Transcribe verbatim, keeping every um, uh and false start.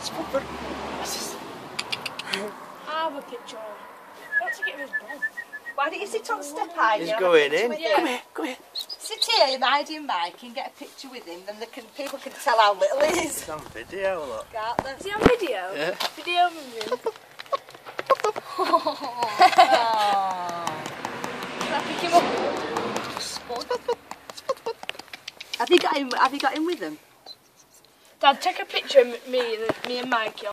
Spud. Have a picture. I want to get his bum. Why don't you sit on step high? He's going in. Yeah. Come here, come here. Sit here, hide your mic and get a picture with him, then they can, people can tell how little he is. It's on video, look. Can't they? Is he on video? Yeah. Video moving. Oh. Can I pick him up? Spud. Have you got him? Have you got him with him? Dad, take a picture of me and me and Mikey.